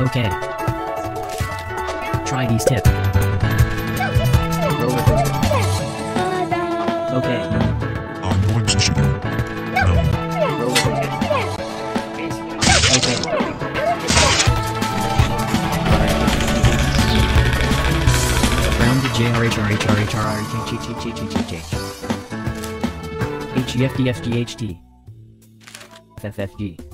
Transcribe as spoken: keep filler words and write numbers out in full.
Okay. Try these tips. Roller coaster. Okay. I'm going to shoot him. No. Roller coaster. Okay. Rounded J R H R H R H R H H H H H H H H G F D F G H D F F G